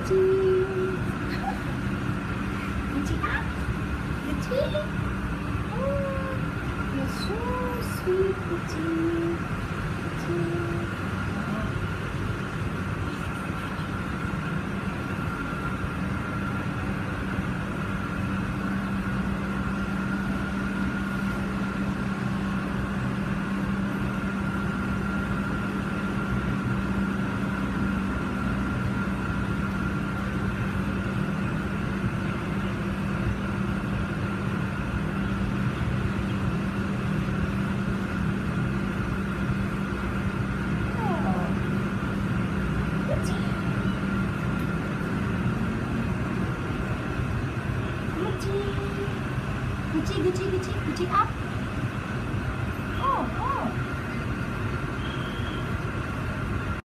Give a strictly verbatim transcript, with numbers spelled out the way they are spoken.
Gucci. Gucci up. Gucci. Oh, you're so sweet, Gucci. Gucci. Gucci, Gucci, Gucci, Gucci up.